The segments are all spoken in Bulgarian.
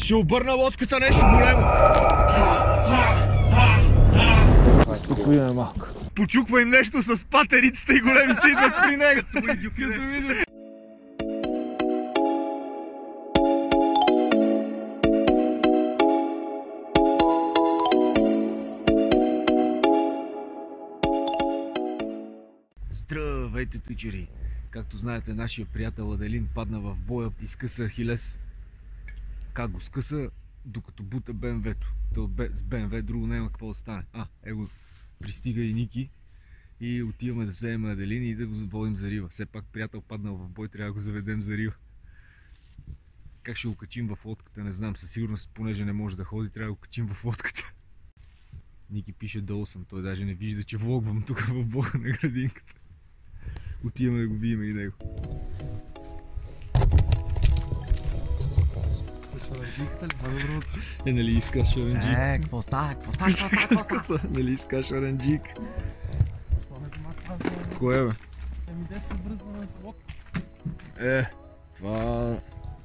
Ще обърна лодката нещо големо. Спокойно е малко. Почуква им нещо с патерицата и големите идват при него. Здравейте, тичери! Както знаете, нашия приятел Аделин падна в боя и скъса Ахилес. Как го скъса? Докато бута БМВ-то. С БМВ друго няма какво да стане. Его пристига и Ники и отиваме да вземем Аделин и да го водим за рива. Все пак приятел паднал в бой, трябва да го заведем за рива. Как ще го качим в лодката, не знам. Със сигурност, понеже не може да ходи, трябва да го качим в лодката. Ники пише долу съм, той даже не вижда, че влогвам тук в блога на градинката. Отиваме да го видим и него. С шаранджиката ли? По-доброто. Нали искаш шаранджик? Какво става? Нали искаш шаранджик? Кое бе? Еми дет се връзваме в лодка. Това...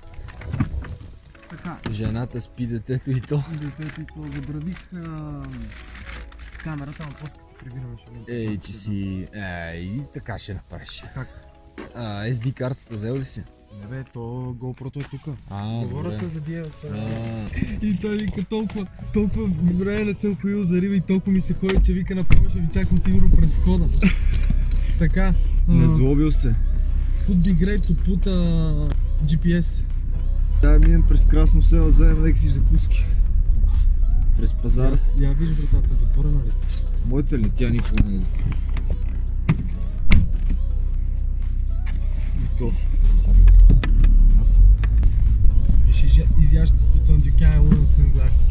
Така. Жената спи, детето и то. Детето и то. Забравих камерата, но после като се прибираме ще Че си... и така ще направиш. Как? SD картата взел ли си? Не бе, то GoPro-то е тука. Добре. За дия са... И той вика толкова време не съм ходил за риба и толкова ми се ходи, че вика направо ще ви чакам сигурно пред входа. Така. Не злобил се. Тут би грей to put GPS. Да, минем през Красно село, вземем някакви закуски. През пазара. Я виж вратата, затворена ли? Моята ли? Тя никога не е затворена. Изяществото на Дюкян е лунен сънглас.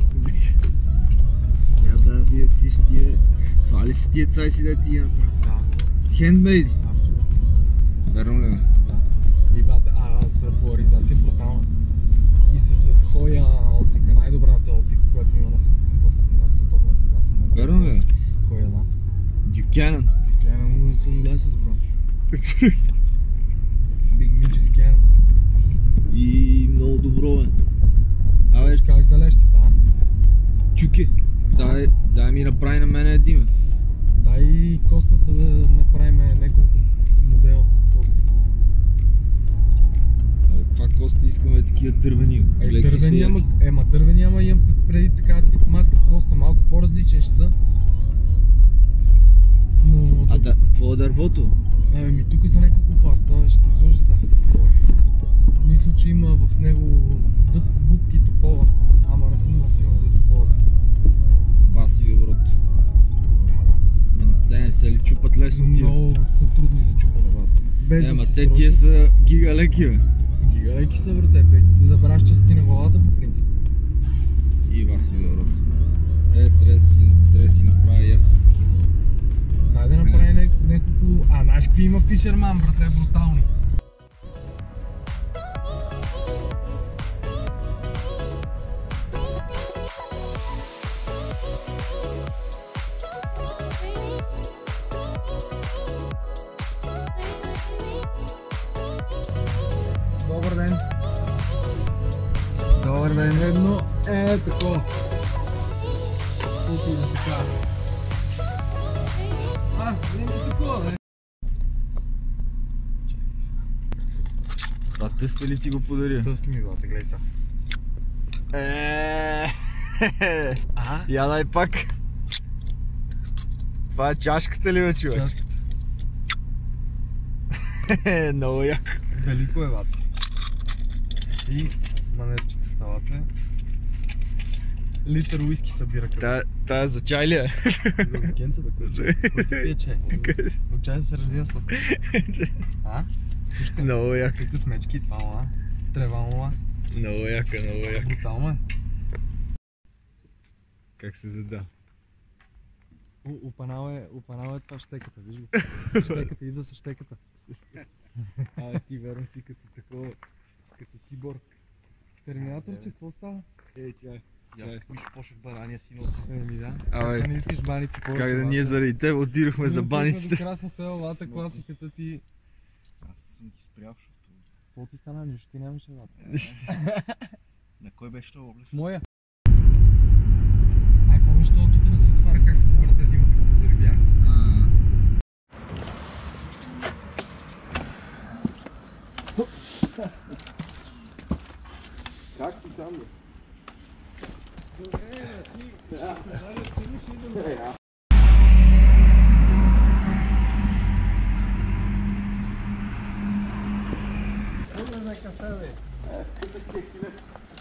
Да, вие какви си тия... Това ли си тия цайси да ти я направи? Да. Хендмейди? Абсолютно. Верно ли бе? Да. И бате, с поляризация брутална. И с Хоя оптика, най-добрата оптика, която има на световния пазар в момента. Верно ли? Хоя, да. Дюкянън. Дюкянън лунен сънглас, бро. Big Midget Дюкянън. И много добро е. Ще кажеш за лещите, Чуки, дай ми направи на мене един. Дай Костата да направим няколко модела Коста. Каква Коста искаме такива дървени? Дървени, ама имам преди така тип маска Коста, малко по-различен ще са. Но... Какво е дървото? Тук са няколко пласта, ще ти изложа сега. Мисля, че има в него дъб, бук и топола, ама не съм много сигурен за тополата. Баси доброто. Да, не се ли чупат лесно тия? Много са трудни за чупане, брат. Те тия са гигалеки, бе. Гигалеки са, брате, забравяш части на главата по принцип. И Баси доброто. Трябва да си направя и аз с такива. Дай да направи няколко... знаеш какви има Фишерман, брате, брутални. Добър ден! Добър ден! Едно такова. Колко и да се казва. Няма такова, бе! Това тъста ли ти го подаря? Тъст ми, брате, гледай сега. Я дай пак. Това е чашката ли, бе, човек? Чашката. Много яко. Велико е, бат. И манерчета ставате. Литър уиски събира като. Тая е за чай ли е? За уискенца, бе, кой ти пие чай? От чай се раздия слаб. Много яко. Тук смечки, това трева. Много яко. Брутално е. Как се зада? Упанал е това щеката, виж го. С щеката, идва с щеката. Ти верно си като такова, като киборг. Терминаторче, какво става? Чай. Виж почнах банания си носи. Да. Абе, не искаш баници повече. как да ние заради теб отидохме за баниците. До Красно село, лата класиката ти. Аз съм ги спрял, защото... Какво ти стана? Нищо ти нямаше, лата. На кой беше това облез? Моя. Ай, помниш това тук да се отваря как се завърта зимата, като зарибях. Как си сам, бе? Скъсах си Ахилес.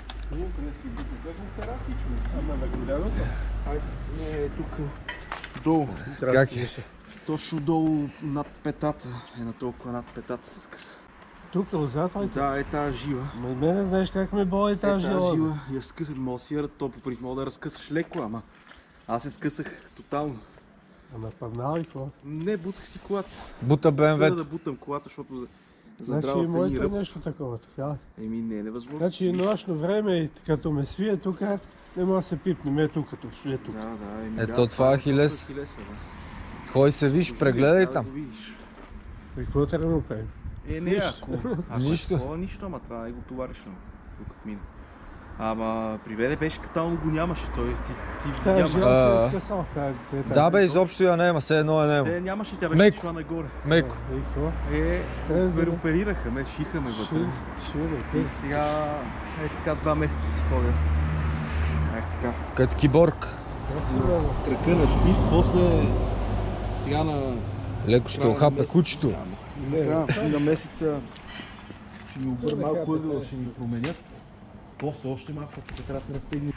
Не, тук долу. Как е? Точно долу над петата. На толкова над петата се скъса. Тук отзад, ли? Да, е тази жила. Мене знаеш как ме боли тази жила. Тази жила я скъсах, мога си я то попред, мога да разкъсаш леко, ама аз се скъсах тотално. Ама паднал ли какво? Не, бутах си колата. Бута Трябва БМВ. да бутам колата, защото Значи задрава и в един моето ръб. нещо такова, така. Еми не е невъзможно. Значи нощно време и като ме свие тук, не мога да се пипне, ме е тук, като ще е тук. Да, еми Ето това е Ахилес. Ахилеса, да. Хой се виж, прегледай Да там. го видиш. И какво трябва да направим? Не, ако Нищо. е такова, нищо, ама трябва да го товариш много, докато мине. Ама при Веле беше тотално го нямаше, той ти Тая няма. жила се е скъсал. Да бе, изобщо я нема, все едно я нема. Се нямаше, тя беше Меко. шла нагоре. Меко. И какво? Оперираха ме, шиха ме вътре. Шире, И сега, така 2 месеца си ходя. Така. Като киборг. Кръка на шпиц, после сега на... Леко ще края на охапе месеца кучето. На месеца ще ми обърна малко ъгъла, ще ми променят. После още малко, ще трябва да се разтегне.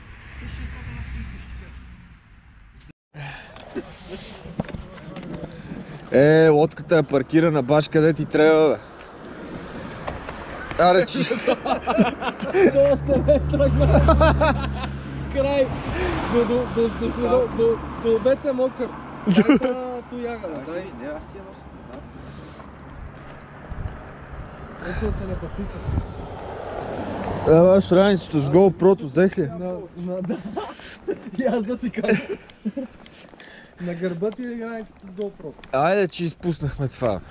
Лодката е паркирана баш къде ти трябва, бе. Аре, че... Още не тръгна. Край. До обед е мокър. Дай тояга, дай. Не, аз си я нося. Ето се не потиса. Ева, страницата с GoPro-то взех ли? Да. И аз да ти кажа. На гърба ти играе с GoPro. Айде, че изпуснахме това.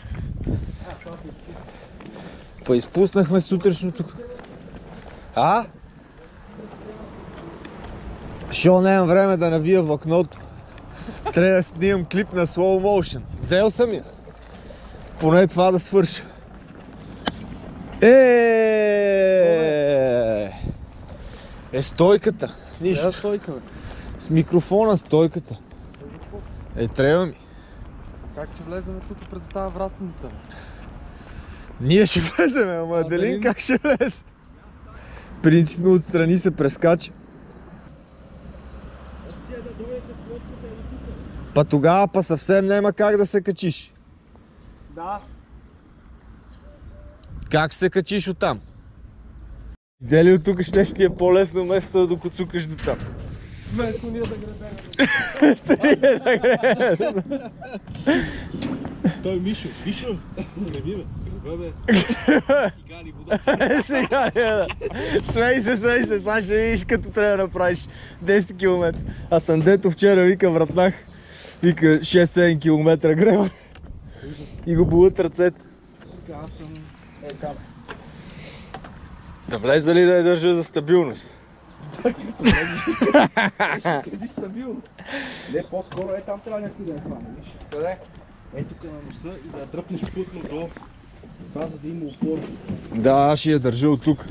Па изпуснахме сутрешното. А? Шо нямам време да навия влакното. Трябва да снимам клип на slow motion. Взел съм я. Поне това да свърша. Стойката. Нищо. Стойка, бе. С микрофона стойката. Трябва ми. Как ще влезем тук през тази вратница? Ние ще влеземе, ама Делин как ще влезе? Принципно отстрани се прескача. Па тогава па съвсем няма как да се качиш. Да. Как се качиш оттам? Дели от тук ще ти е по-лесно место да докоцукаш до там. Вместо ние да гребем. Той Мишо. Мишо! Не ми бе. Бе. Сега ли вода? Сега да. Смей се, сега ще видиш като трябва да направиш 10 км. А Сандето вчера вика вратнах, вика 6-7 км греба и го болят ръцете. Аз съм... Да влезе ли да я държа за стабилност? Седи стабилно. Не, по-скоро там трябва някой да я хване, виж. Къде? Тук на носа и да я дръпнеш плътно до това, за да има опор. Да, аз ще я държа от тук.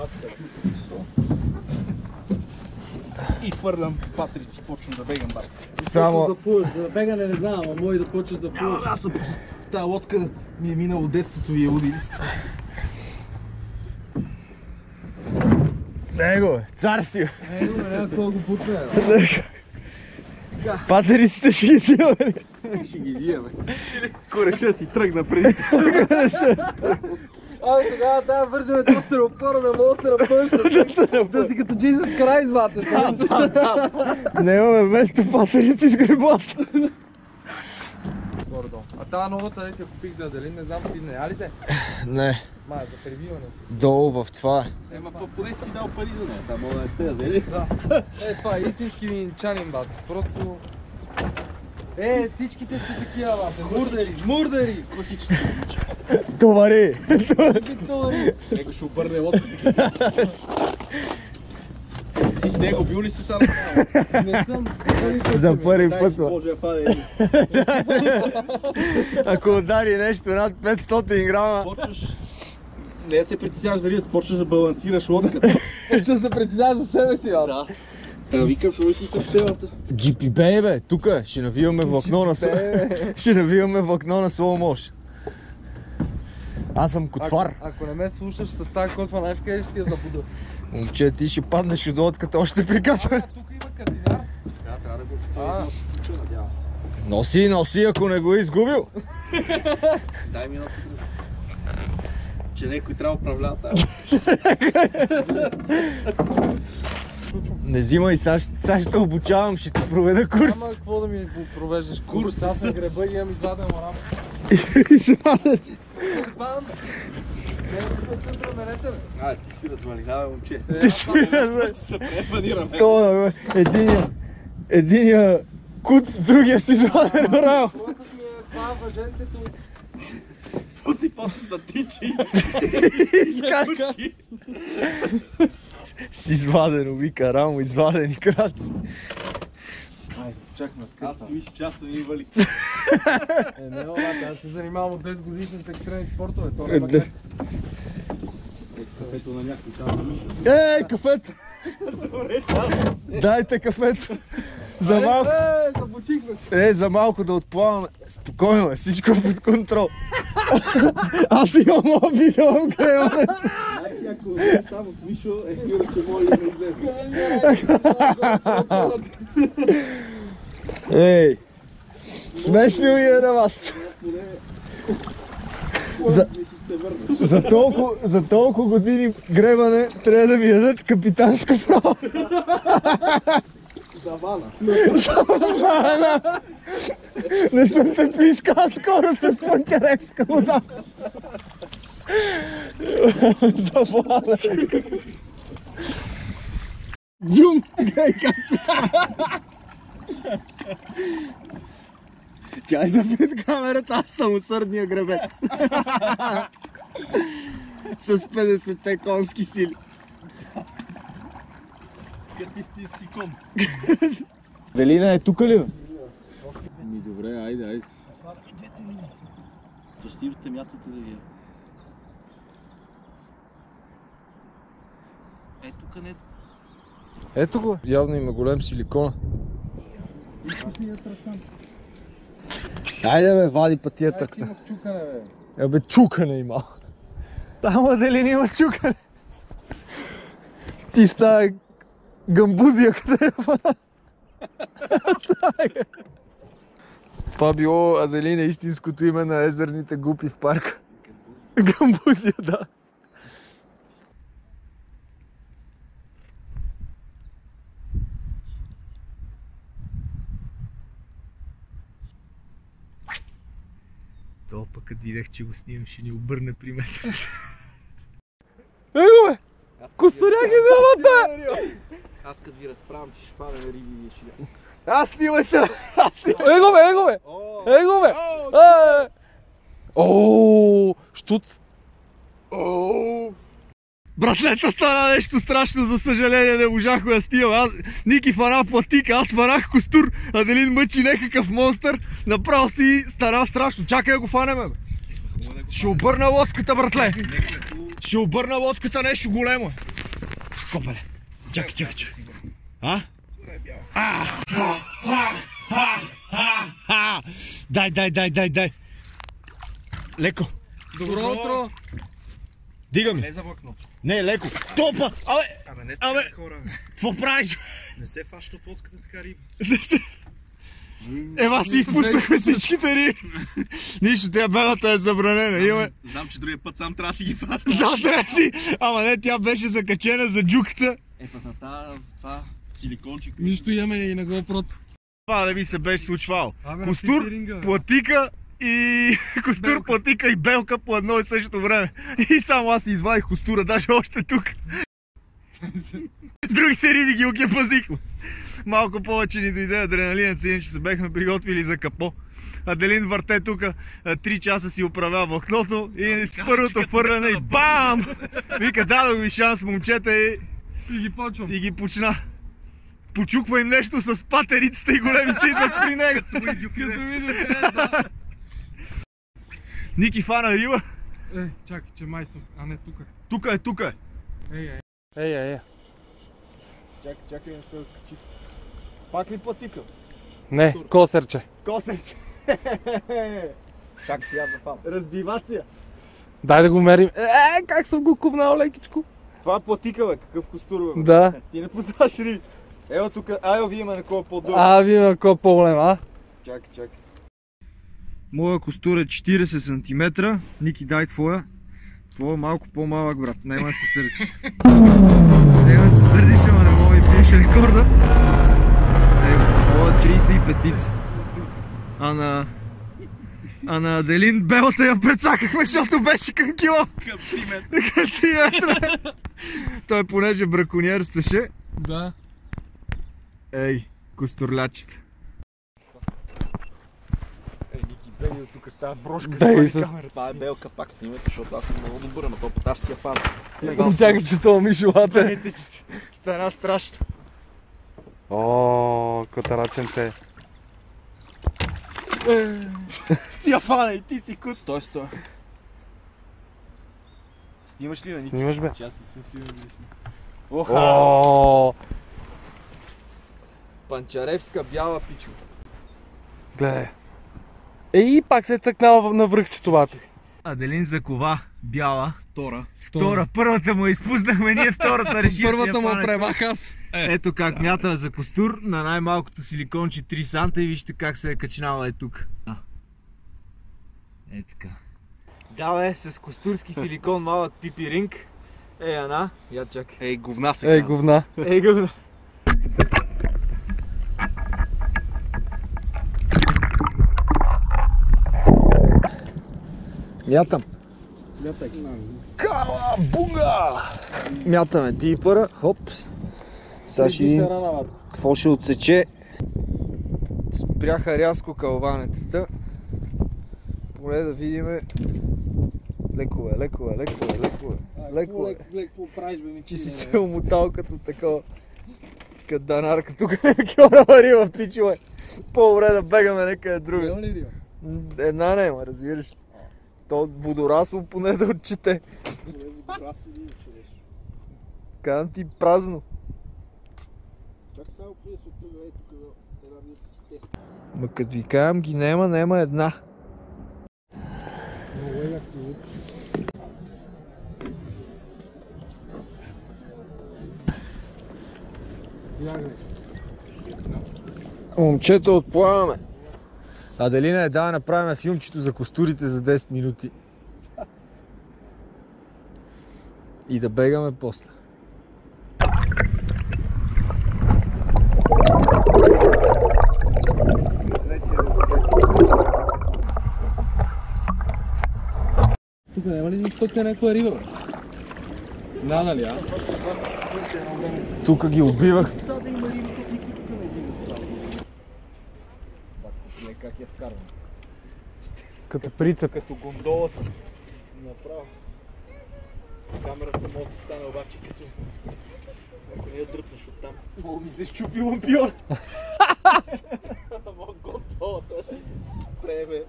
И хвърлям патрици и почвам да бегам, бат. Само... Да плуваш, за бегане не знам, ама може да почнеш да плуваш. Аз съм тази лодка ми е минало детството и е удилиста. Него, цар си! Няма колко бутне. Патериците ще ги взимаме. Ще ги взимаме. Кореша си тръгна преди това. Абе, тогава трябва да вържаме доста опора да може да се напънша. Да си като Jesus Christ, бате. Немаме вместо патерици с грибата. А тази новата, да ти я купих за Аделин, не знам ти не я ли се? Не, Май, за пребиване си. долу в това. Ема поне си дал пари за нея, само да не сте я взели. Това е истински винчанин, бат. Просто... всичките сте такива, бате. Мурдери! Класически винча. Товари! Товари! Него ще обърне лодката. с него бил ли си сега? Не съм. За първи път. Боже, фаде. Ако удари нещо над 500 грама. Почваш... Не се притесняваш за рибата, почваш да балансираш лодката. Почва да се притеснява за себе си, бе. Да. Викам, шо ли си с темата? GPB, бе, тука ще навиваме влакно на ще навиваме влакно на slow motion. Аз съм котвар. Ако не ме слушаш с тази котва, знаеш къде ще ти я забуда? Момче, ти ще паднеш от лодката още при качване. Тук има кадиняр. Да, трябва да го надявам се. Носи, ако не го е изгубил. Дай ми едно тук. Че някой трябва да управлява тази. Не взимай, сега ще обучавам, ще ти проведа курс. Няма какво да ми провеждаш курс. Аз на греба и имам изваден рам. Бам! Ти си развалихава, момче. Ти си се препанираме. това, единия куц, другия си изваден рам. Въпросът ми е това въженцето. То ти после затичи. Изкачи. С извадено, вика рамо, извадени краци. Айде, чакай на скъпа. Аз си мисля, че аз съм инвалид. Не, олата, аз се занимавам от 10 годишни с екстремни спортове. То няма как. Кафето на някой там. Ей, кафето! Дайте кафето! За малко, Забучихме се. за малко да отплаваме. Спокойно е, всичко е под контрол. Аз имам опит, имам гребане. Значи, ако не само с Мишо, е сигурно, че може да излезе. Ей, смешно ми е на вас. За толкова години гребане трябва да ми дадат капитанско право. Завана. Не съм те пискал скоро с Пончаревска вода. Завана. Джум, гайка си. Чай за пред камерата, аз съм усърдния гребец. С 50-те конски сили. Като истински кон. Велина е тука ли, бе? Ми добре, айде. Двете линии. То стирате мятате да ги е. Е, тук не... Ето го. Явно има голем силикона. Айде бе, вади пътията. Имах чукане, бе. Абе, чукане има. Там дали има чукане? Ти става гамбузия, къде е фана? Това било Аделина истинското име на езерните гупи в парка. Гамбузия, да. То пък като видях, че го снимам, ще ни обърне при мен. Его бе! Костуряк е залата! Аз като ви разправям, че ще падаме риби и ще... Аз снимайте! Его бе! Его бе! Ооо! Штуц! Братлета, стана нещо страшно, за съжаление не можах да снимам. Ники фана платика, аз фанах костур, Аделин мъчи някакъв монстър. Направо си стана страшно. Чакай да го фанеме, бе. Ще обърна лодката, братле. Ще обърна лодката, нещо големо. Копеле. Чакай. Дай. Леко. Добро утро. Дига ми. Не за влакно. Не, леко. Топа! Абе, хора. какво правиш? Не се фаща от лодката така риба. Ева си изпуснахме всичките риби. Нищо, тя белата е забранена. Знам, че другия път сам трябва да си ги фаща. Да, трябва си. Ама не, тя беше закачена за джуката. На това силикончик. Нищо имаме и на GoPro-то. Това да ми се беше случвало. Костур, платика и костур, платика и белка по едно и същото време. И само аз си извадих костура, даже още тук. Другите риби ги окепазихме. Малко повече ни дойде адреналинът, иначе се бехме приготвили за капо. Аделин върте тук 3 часа си управлява влакното и с първото фърляне и бам! Вика, дадох ви шанс, момчета, И ги почвам. и ги почна. почуква им нещо с патерицата и големите идват при него. Ники фана риба. Чакай, че май съм, а не тука. Тука е. Ей. Чакай, не се откачи. Пак ли потикал? Не, косърче. Косърче. Чакай, я запам. Разбивация. Дай да го мерим. Как съм го купнал лекичко. Това потикал е, какъв костур бе. Да. Ти не познаваш риби. Ево тук, вие има на кой по-дълго. Вие има кой по-голем, а? Чакай. Моя костур е 40 см. Ники, дай твоя. Твоя е малко по-малък, брат. Няма да се сърдиш. Няма да се сърдиш, ама не мога да биеш рекорда. Твоя 35-ица. А на Аделин белата я прецакахме, защото беше към кило. Към 3 метра. Той понеже браконьерстваше. Да. Ей, костурлячета. Бели от тук става брошка с камерата. Това е белка, пак снимате, защото аз съм много добър, ама то поташ си я пада. Чакай, че това мишулата. Видите, че си стана страшно. О, котараченце. Си я фана и ти си кут. Стой. Снимаш ли, Ники? Снимаш, бе? Че аз не съм сигурен да снимам. О, Панчаревска бяла пичо. гледай. И пак се е цъкнал на връхчето, бати. Аделин закова бяла. Втора. Първата му изпуснахме, ние втората реших. Първата му премах аз. Ето как мятаме за костур на най-малкото силиконче 3 санта и вижте как се е качнала е тук. Е така. Да бе, с костурски силикон малък пипи ринг. Ана, я чакай. Ей, говна се казва. Говна. Говна. Мятам. Кала бунга! Мятаме дипъра, хопс. Сега ще видим какво ще отсече. Спряха рязко калванетата. Поне да видим. Леко е. Леко правиш, бе, ми. Че си се умотал като такова. Като данарка. Тук е килорова риба, пичове. По-добре да бегаме някъде друга. Няма ли риба? Една нема, разбираш. То водорасло поне да отчете. Казвам ти празно. Ма като ви казвам ги нема една. Момчето, отплаваме. Аделина е дала направим филмчето за костурите за 10 минути. И да бегаме после. Тук няма ли пък някаква риба? Надали, а? Тук ги убивах. Как я вкарвам. Като прицеп. Като гондола съм. Направо. Камерата може да стане обаче като... Ако не я дръпнеш оттам, мога ми се щупи лампион. Мога гондолата. Пребе.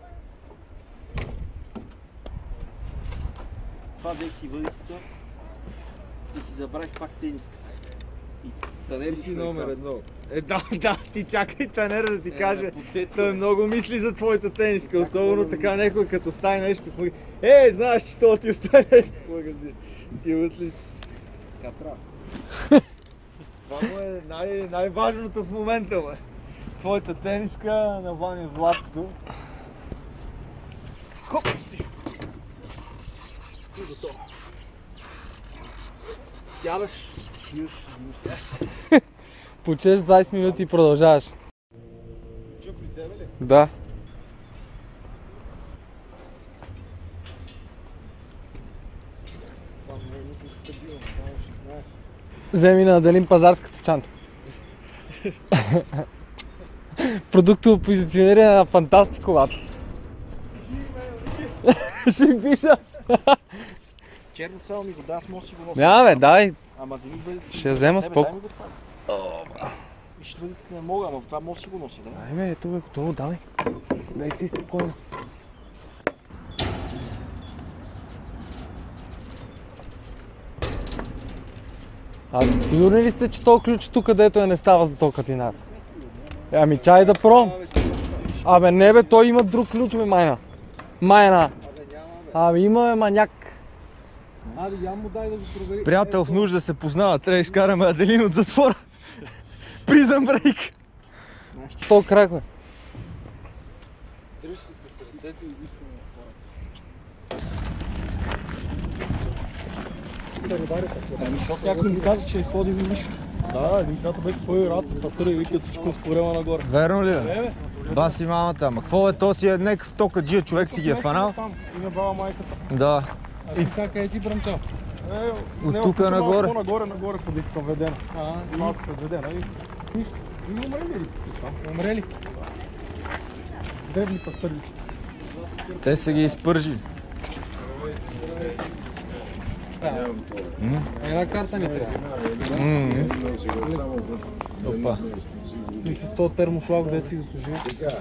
Това взех си въдицата и си забравих пак тениската. Танер си номер едно. Да, ти чакай Танер да ти каже. Той много мисли за твоята тениска, особено така някой като стане нещо в магазин. Знаеш, че това ти остане нещо в магазин. Ти отли си. Така трябва. Това му е най-важното в момента, бе. Твоята тениска на Ваню златото. Хоп! И готово. Сядаш. Почеш 20 минути и продължаваш. Чук при тебе ли? Да. Това не е никак стабилно, само ще знае. Вземи на Аделин пазарската чанта. Продуктово позициониране на фантастиковата. Ще пиша. Черно цяло ми вода, аз може да си го нося. Няма бе, дай. Ама вземи бъдете си. Ще я взема споко. Пишниците не мога, но това може да си го носи, да? Айме, ето бе, готово, давай. Дай си спокойно. А сигурни ли сте, че този ключ тук, където не става за този катинар? Ами чай да пробвам. Абе не бе, той има друг ключ бе, майна. Майна. Абе има бе, маняк. Аде, я му дай да го провери. Приятел в нужда се познава, трябва да изкараме Аделин от затвора. Призъм брейк. То крак бе. Някой ми каза, че ходи ви нищо. Да, един като бе твой рад се пастъра и вика всичко скорема нагоре. Верно ли бе? Баси мамата, ама какво е, то си е някакъв токаджия, човек си ги е фанал? Там и на баба майката. Да. И сега къде си бръмчал? От тук нагоре. Нагоре ходих към Ведена. Малко към Ведена. И умрели ли? Умрели? Древни пастъри. Те са ги изпържили. Една карта ми трябва. Опа. И с този термошлаг, дето си го служил.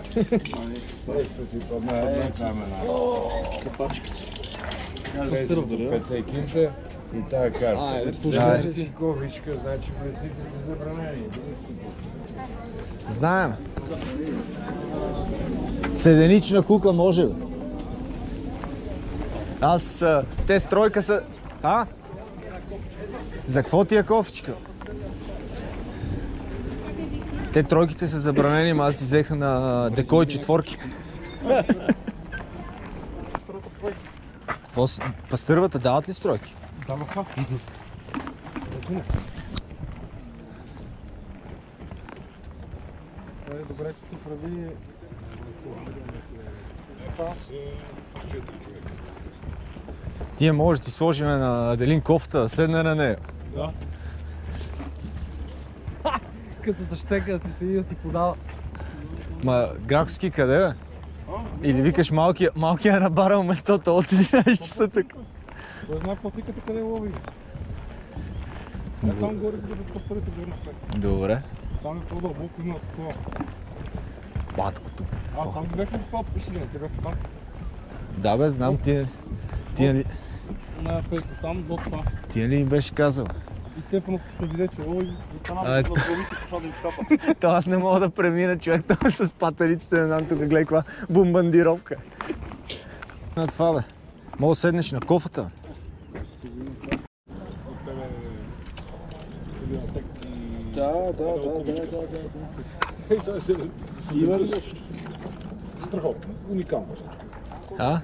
Петекинца и тая карта. Пушка си ковичка, значи влезите са забранени. Знаем. Седенична кука може бе. Аз, те с тройка са... А? За какво ти е кофичка? Те тройките са забранени, но аз си взеха на декой четворки. Какво с... Пастървата дават ли стройки? Даваха. Добре, че се прави... Тия може да ти сложим на Аделин кофта, седне на нея. Да. Като защека си седи да си подава. Ма Граковски къде бе? Или викаш малкия е набарал местото от 11 часа така. Той знае пътиката къде лови. Там горе, за да пастърите горе. Добре. Там е по-дълбоко, има такова. Батко тук. Там ги бяхме това пишили, те бяха там. Да бе, знам тия ли... На пейко, там до това. Тия ли им беше казал? И Стефанов се виде, че ой, застанава да главите, пошла да изкапа. То аз не мога да премина, човек, това с патериците, не знам тук, гледай каква бомбандировка. На това бе. Мога да седнеш на кофата. Да. Има ли нещо? Страхотно, уникално. А?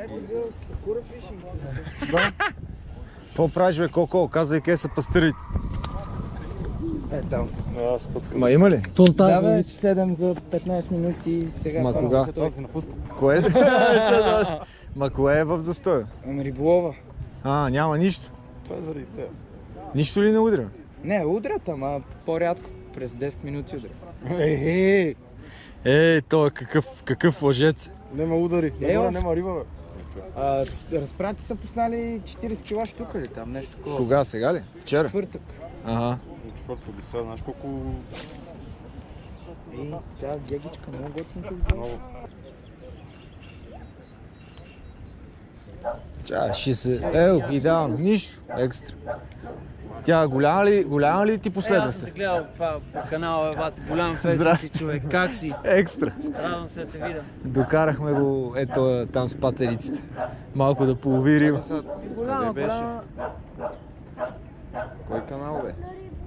Какво правиш бе, Коко? Казай къде са пастърите. Е, там. Ма има ли? Да бе, 7 за 15 минути и сега Ма само кога? за това. Кое? Ма кое е в застоя? Ами риболова. А, няма нищо. Това е заради те. Нищо ли не удря? Не, удрят, ама по-рядко. През 10 минути удрят. Той е какъв лъжец. Нема удари, нема риба бе. Разпрати са пуснали 40 кила штука ли там, нещо такова. Кога, сега ли? Вчера? Четвъртък. Ага. Четвърто ли сега, знаеш колко... Тя гегичка много готинка. Много. Ще се... идеално, нищо екстра. Тя голяма ли ти последва Аз съм те се? гледал това по канала, бат, голям фен си ти, човек. Как си? Екстра. Радвам се да те видя. Докарахме го, ето там с патериците. Малко да полови риба. Голяма. Кой канал бе?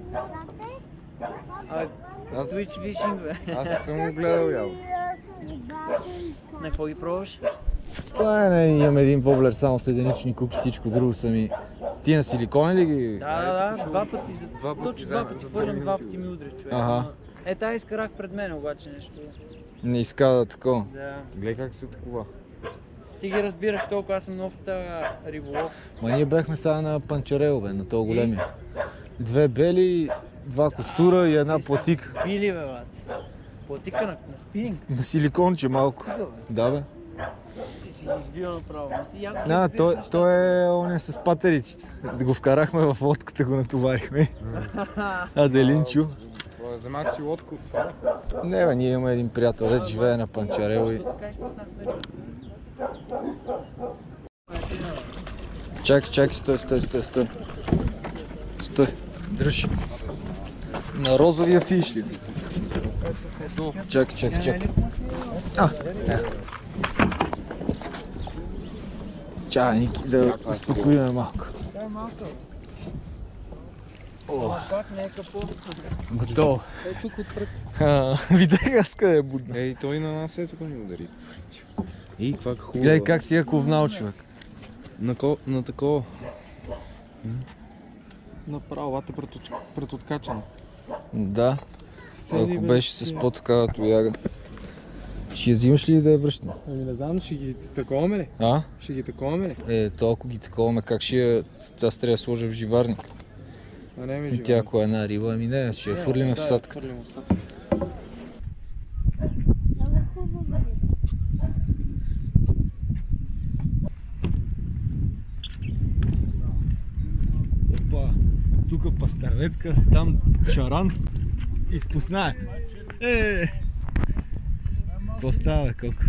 Twitch Fishing, бе. Аз не съм го гледал явно. На какво ги пробваш? Това не, имам един воблер, само с единични куки, всичко друго са ми... Ти на силикон ли ги? Да, два пъти. Точно два пъти хвърлям, два пъти ми удря, човек. Ага. Тая изкарах пред мен, обаче нещо. Не изкада такова. Да. Гледай как се такова. Ти ги разбираш толкова, аз съм нов в риболов. Ма ние бяхме сега на панчарел, бе, на този големия. 2 бели, 2 костура и една платика. Били, бе, бат. Платика на спининг. На силиконче малко. Да, бе. Ти си ги избил направо. Ти яко Да, разбираш нещата. той е оня с патериците. Да го вкарахме в лодката, го натоварихме. Аделин чу. Вземат си лодка от това. Не бе, ние имаме един приятел, дето живее на Панчарел и... Чакай, стой. Стой, дръж. На розовия фиш ли? Чакай. Чакай, Ники, да успокоиме малко. Пак не е капо. Готово. Е тук отпред. Видях аз къде е будна. Ей, той на нас е тук ни удари. И каква хубава. Гледай как си е ковнал, човек. На такова. Направо, лата пред откачане. Да. Седи, Ако бе, беше с по-такава тояга. Ще я взимаш ли да я връщам? Ами не знам, ще ги таковаме ли? А? Ще ги таковаме ли? Толкова ги таковаме, как ще я... Аз трябва да сложа в живарник. А не ми И тя ако е една риба, ами не, ще я фърлим в садката. Опа, тук пастърветка, там шаран. Изпуснае. Какво става, бе, колко?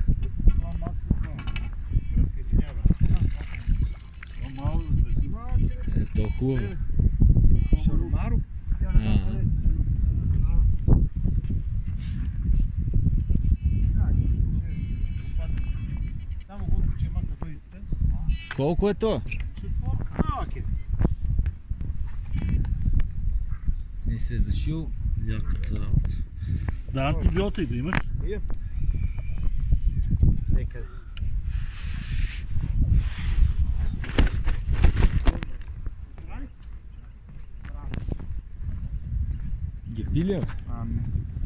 То хубаво. Шарумаро? Колко е то? Не се е зашил. Яката работа. Да, антибиотик да имаш. Некъде. Ги пили, бе? Не.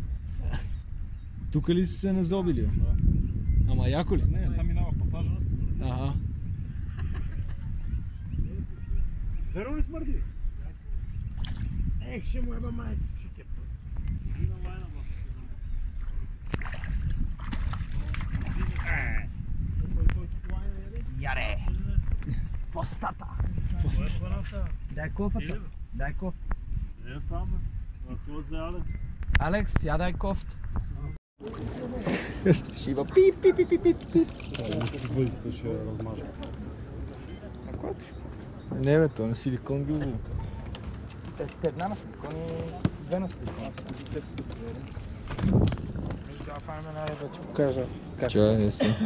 Тук ли си се назобили, бе? Ама яко ли? Не, сам минава пасажа. Ага. Верно ли смърди? Ех, ще му еба майка, ще те път. Вина майна вас. Яре! Постата! Дай кофата. Дай коф. Е там, върху от заяден. Алекс, я дай кофт. Шива пип. Бъдите ще размажа. Не бе, то на силикон ги убил. Една на силикон и две на силикон. Това файна да ти покажа. Чай, не си.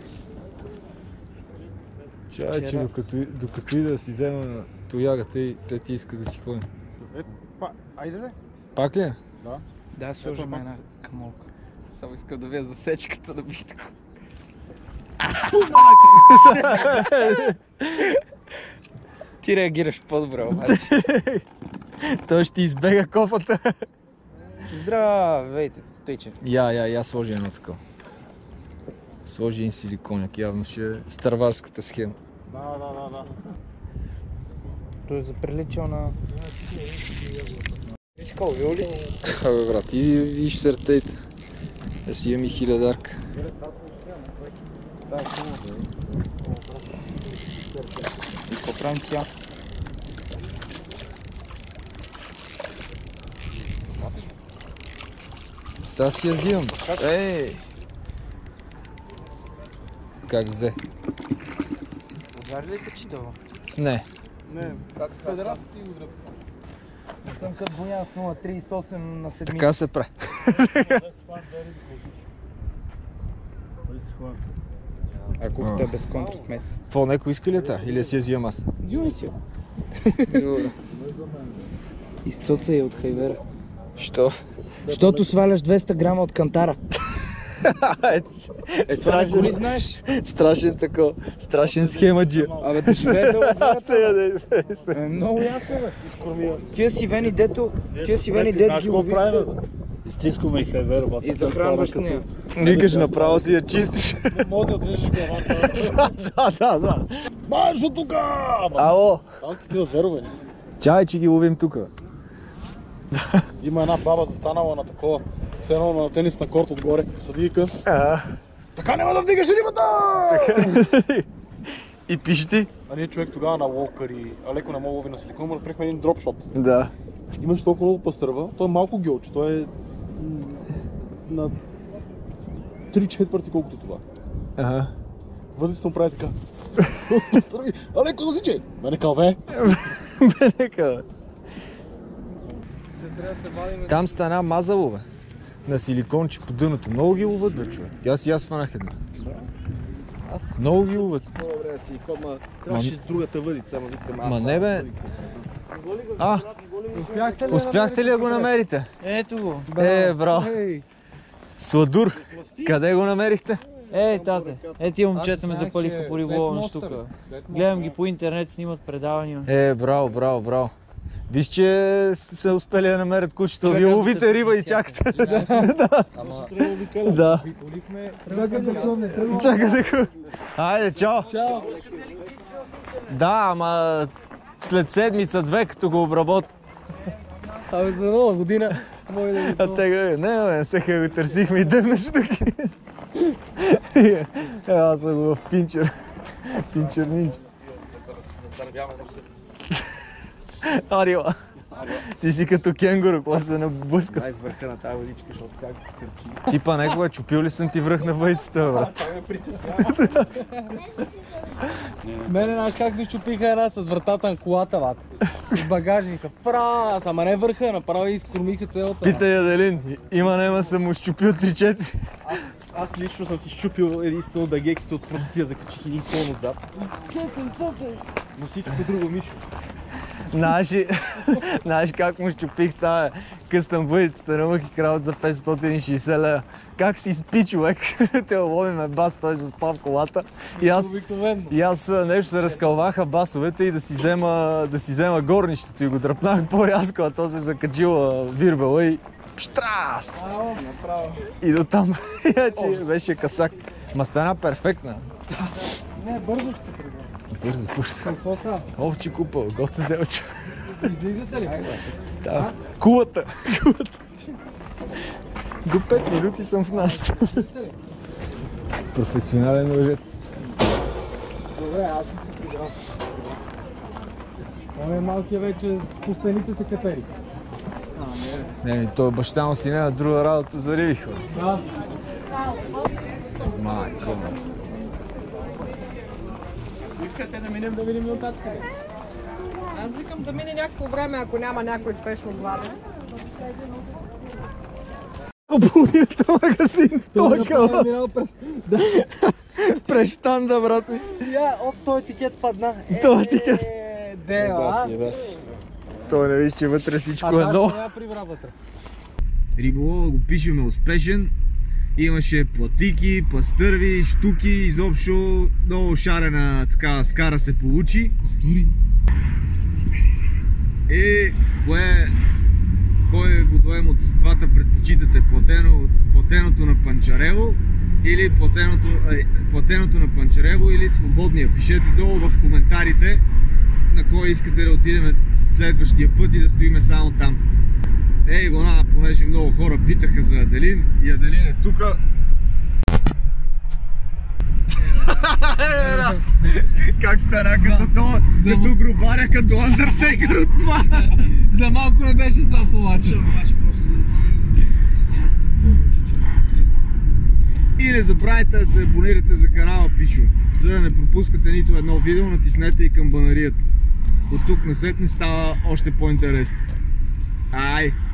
Чай, че докато и да си взема тоягата и те ти иска да си ходи. Айде де. Пак ли? Да, сложим една камолка. Само искам да видя засечката да биш така. Ти реагираш по-добре, обаче. Той ще избега кофата. Здравейте, тъйче. Я сложи едно такова. Сложи един силиконяк, явно ще е старварската схема. Да. Той е заприличал на... Вичка, увил ли си? Абе брат, иди виж съртейте. Да си имам и хилядарка. Да, е хубаво. И какво правим сега? Сега си я взимам. Ей! Как взе? Удари ли се читава? Не. Как федералски удар? Не съм като Боян с 0,38 на седмица. Така се прави. А кухта без контрасмет. Какво, некой иска ли е та? Или си я взимам аз? Взимай си я. Добре. Изцоца я от хайвера. Що? Защото сваляш 200 грама от кантара. Това не го ли знаеш? Страшен тако, страшен схемаджия. Абе да живее дълго Да. време. Много ясно бе. Тия си вени дето ги лових. Изтискаме и хайвер, бата. И захранваш с нея. Викаш направо си я чистиш. Не мога да отрежеш главата. Да. Маш от тука! Ало! Там са такива зверове. Чай, че ги ловим тука. Има една баба застанала на такова, все едно на тенисна корт отгоре, като съдийка. Така няма да вдигаш рибата! И пишете? А ние човек тогава на локър и Алеко не мога лови на силикон, но приехме един дропшот. Да. Имаш толкова много пастърва, той е малко гьолче, той е на 3/4 колкото това. Ага. Вътре се прави така. Пастърви, а леко засичай! Мене калве! Там стана мазало, бе. На силиконче по дъното. Много ги ловят, бе, човек. И аз фанах една. Много ги ловят. По-добре да си ходма. Трябваше с другата въдица, ама викам аз. Ма не, бе. Успяхте ли да го намерите? Ето го. Браво. Сладур. Къде го намерихте? Тате. Тия момчета ме запалиха по риболовна штука. Гледам ги по интернет, снимат предавания. Браво. Виж, че са успели да намерят кучето. Вие ловите риба и чакате. Да. Чакате. Хайде, чао. Да, ама след седмица-две, като го обработя. Абе, за нова година. А те не сега го търсихме и ден на штуки. Аз съм го в пинчер. Пинчер нинча. Арила. Ти си като кенгуру, какво се наблъска. Дай с върха на тази водичка, защото как стърчи. Ти па некога, чупил ли съм ти връх на въйцата, брат? Това ме притеснява. Мене, знаеш как ми чупиха една с вратата на колата, бат. С багажника. Фраз, ама не върха, направо и изкормиха целата. Питай Аделин, има съм му щупил 3-4. Аз лично съм си щупил единствено дагеките от простотия, закачих един клон отзад. Но всичко друго, Мишо. Знаеш как му щупих тая къстъм въдицата на Лъки Краут за 560 лева. Как си спи, човек? Те ловиме бас, той заспа в колата. И аз нещо се разкълваха басовете и да си взема горнището и го дръпнах по-рязко, а то се закачила вирбела и пштрас! И до там, беше касак. Ма стана перфектна. Не, бързо ще се прибра. Бързо. Какво става? Овчи купа, гоце делче. Излизате ли? Да. Кулата. До 5 минути съм в нас. Професионален лъжец. Добре, аз ще се прибрам. Той е малкия вече, по стените се катери. Не, той баща му си няма друга работа за риби, хора. Да. Майко. Искате да минем да видим оттатък? Аз викам да мине някакво време, ако няма някой спешно гладен. Обувията магазин в толкова. През щанда, брат ми. Той етикет падна. Той етикет. Дева. Той не виж, че вътре всичко е долу. Риболова го пишеме успешен. Имаше платики, пастърви, штуки, изобщо много шарена такава скара се получи. Костури. Кой водоем от двата предпочитате? Платеното на Панчарево или платеното на Панчарево или свободния? Пишете долу в коментарите на кой искате да отидем следващия път и да стоиме само там. Понеже много хора питаха за Аделин и Аделин е тука. Как стара като грубаря, като Андертейкър от това. За малко не беше с нас обаче. И не забравяйте да се абонирате за канала Пичо, за да не пропускате нито едно видео, натиснете и камбанарията. От тук насетне става още по-интересно. Ай!